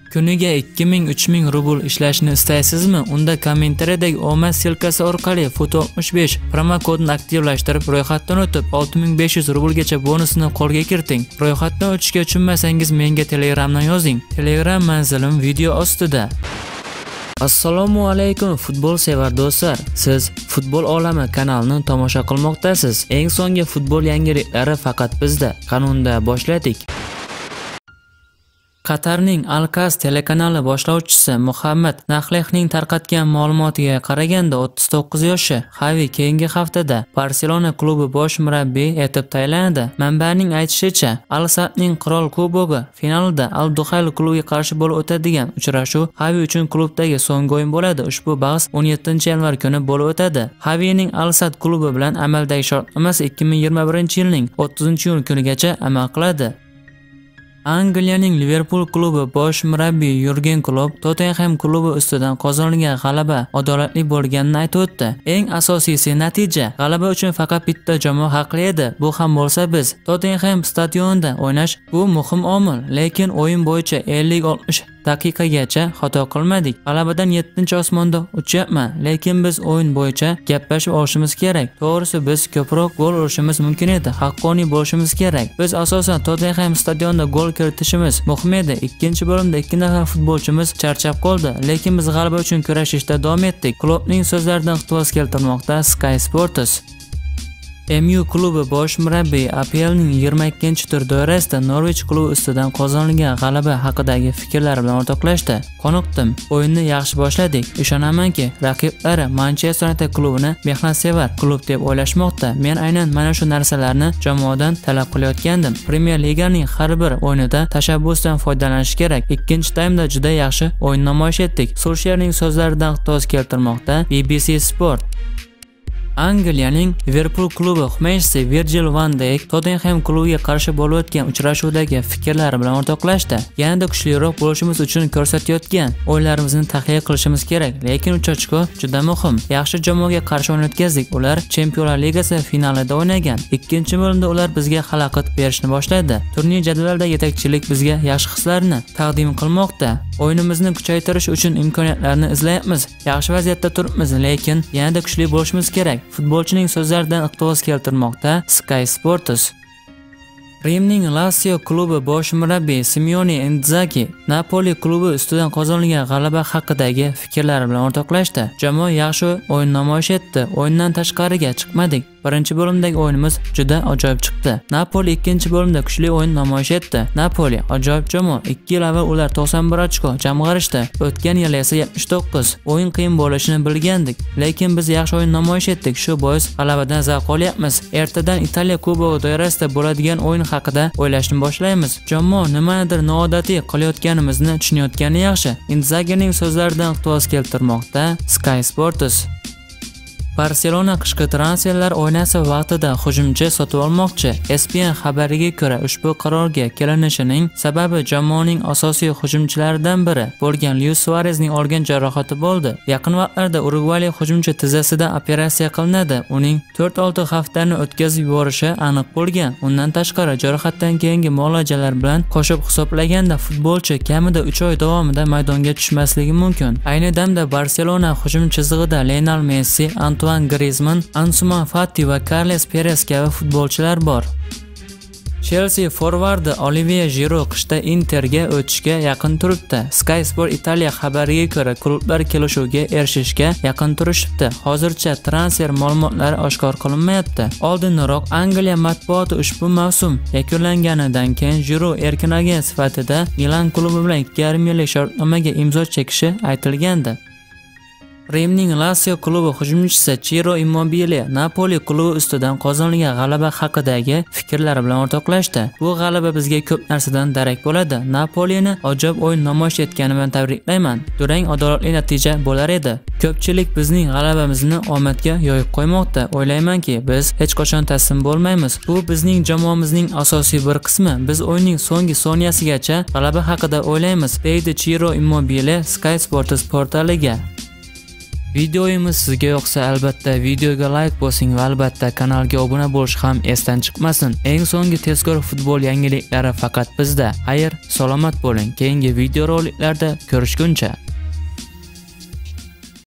Kuniga 2000-3000 rubl ishlashni istaysizmi? Unda kommentariyadagi omad silkasi orqali Foto65 promokodini aktivlashtirib, ro'yxatdan o'tib 6500 rublgacha bonusini qo'lga kiriting. Ro'yxatdan o'tishga tushunmasangiz menga Telegramdan yozing. Telegram manzilim video ostida. Assalomu alaykum futbol sevar do'stlar. Siz Futbol olami kanalini tomosha qilmoqdasiz. Eng so'nggi futbol yangiliklari faqat bizda. Qanunda boshladik. Qatarning Al-Qas telekanali boshlovchisi Muhammad Nahlehning tarqatgan ma'lumotiga qaraganda 39 yoshi Xavi keyingi haftada Barselona klubi bosh murabbiy etib tayinlanadi. Manbaning aytishicha, Al-Saddning Qirol Kubogi finalida Al-Duhayl klubiga qarshi bo'lib o'tadigan uchrashuv Xavi uchun klubdagi so'nggi o'yin bo'ladi. Ushbu bahs 17-yanvar kuni bo'lib o'tadi. Xavining Al-Sadd klubi bilan amaldagi shartnomasi 2021-yilning 30-iyun kunigacha amal qiladi. Angliyaning Liverpool klubi bosh murabbiy Yurgen Klopp Tottenham klubi ustidan qozonilgan g'alaba adolatli bo'lganini aytib o'tdi. Eng asosiysi natija. G'alaba uchun faqat bitta jamoa haqli edi. Bu ham bo'lsa biz Tottenham stadionida o'ynash bu muhim omil, lekin o'yin bo'yicha 50-60 daqiqagacha xato qilmadik. G'alabadan 7-osmonda uchyapman, lekin biz o'yin bo'yicha gaplashib olishimiz kerak. To'g'risi biz ko'proq gol urishimiz mumkin edi. Haqqoniy bo'lishimiz kerak. Biz asosan Tottenham stadionida gol kiritishimiz muhim edi. Ikkinchi bo'limda 2 nafar futbolchimiz charchab qoldi, lekin biz g'alaba uchun kurashishda davom etdik. Kloppning so'zlaridan iqtibos keltirmoqda Sky Sports. MU klubi bosh murabbiy APLning 22-tur doirasida Norwich klubi ustidan qozonilgan g'alaba haqidagi fikrlari bilan o'rtoqlashdi. Qoniqdim. O'yinni yaxshi boshladik. Ishonamanki, raqiblari Manchester United klubini mehnatsevar klub deb o'ylashmoqda. Men aynan mana shu narsalarni jamoadan talab qilayotgandim. Premier Liganing har bir o'yinida tashabbusdan foydalanish kerak. Ikkinchi taymda juda yaxshi o'yin namoyish etdik. Solskjaerning so'zlaridan iqtibos keltirmoqda BBC Sport. Angliyaning Liverpool klubi himoyachisi Virgil van Dijk Tottenham klubiga qarshi bo'lib o'tgan uchrashuvdagi fikrlari bilan o'rtoqlashdi. Yanada kuchliroq bo'lishimiz uchun ko'rsatayotgan o'yinlarimizni tahlil qilishimiz kerak, lekin 3 ochko juda muhim. Yaxshi jamoaga qarshi o'yin o'tkazdik. Ular Chempionlar Ligasi finalida o'ynagan. Ikkinchi bo'limda ular bizga xalaqit berishni boshladi. Turnir jadvalida yetakchilik bizga yaxshi hislarni taqdim qilmoqda. O'yinimizni kuchaytirish uchun imkoniyatlarni izlayapmiz. Yaxshi vaziyatda turibmiz, lekin yanada kuchli bo'lishimiz kerak. Futbolchining so'zlaridan iqtibos keltirmoqda Sky Sports. Rimning Lazio klubi bosh murabbiy Simone Inzaghi Napoli klubi ustidan qozonilgan g'alaba haqidagi fikrlari bilan o'rtoqlashdi. Jamoa yaxshi o'yin namoyish etdi. O'yindan tashqariga chiqmadik. Birinchi bo'limdagi o'yinimiz juda ajoyib chiqdi. Napoli ikkinchi bo'limda kuchli o'yin namoyish etdi. Napoli ajoyib jamoa. 2 yil avval ular 91 ochko jamg'arishdi. O'tgan yil esa 79. O'yin qiyin bo'lishini bilgandik, lekin biz yaxshi o'yin namoyish etdik. Shu bois g'alabadan zavq olyapmiz. Ertadan Italiya kubogi doirasida bo'ladigan o'yin haqida o'ylashni boshlaymiz. Jamoa nimanidir noodatiy qilayotganimizni tushunayotgani yaxshi. Inzaghining so'zlaridan iqtibos keltirmoqda Sky Sports. Barselona qishki transferlar oynasi vaqtida hujumchi sotib olmoqchi. ESPN xabariga ko'ra, ushbu qarorga kelinishining sababi jamoaning asosiy hujumchilaridan biri bo'lgan Luis Suarezning olgan jarohati bo'ldi. Yaqin vaqtlarda urugvaylik hujumchi tizzasida operatsiya qilinadi. Uning 4-6 haftani o'tkazib yuborishi aniq bo'lgan. Undan tashqari jarohatdan keyingi muolajalar bilan qo'shib hisoblaganda futbolchi kamida 3 oy davomida maydonga tushmasligi mumkin. Ayni damda Barselona hujum chizig'ida Lionel Messi, Antoine Griezmann, Ansu Fati va Carles Perez kabi futbolchilar bor. Chelsea forvardi Olivier Giroud qishda Interga o'tishga yaqin turibdi. Sky Sport Italiya xabariga ko'ra, klublar kelishuvga erishishga yaqin turishibdi. Hozircha transfer ma'lumotlari oshkor qilinmayapti. Oldinroq Angliya matbuoti ushbu mavsum yakunlanganidan keyin Giroud erkin agent sifatida Milan klubi bilan 2,5 yillik shartnomaga imzo chekishi aytilgandi. Rimning Lazio klubi hujumchisi Ciro Immobile Napoli klubi ustidan qozonilgan g'alaba haqidagi fikrlari bilan o'rtoqlashdi. Bu g'alaba bizga ko'p narsadan darak bo'ladi. Napolini ajoyib o'yin namoyish etgani bilan tabriklayman. Durang adolatli natija bo'lar edi. Ko'pchilik bizning g'alabamizni omadga yoyib qo'ymoqda. O'ylaymanki, biz hech qachon taslim bo'lmaymiz. Bu bizning jamoamizning asosiy bir qismi. Biz o'yinning so'nggi soniyasigacha g'alaba haqida o'ylaymiz, deydi Ciro Immobile Sky Sports portaliga. Videoyimiz sizga yoqsa albatta videoga like bosing va albatta kanalga obuna bo'lish ham esdan chiqmasin. Eng so'nggi tezkor futbol yangiliklari faqat bizda. Xayr, salomat bo'ling. Keyingi videoroliklarda ko'rishguncha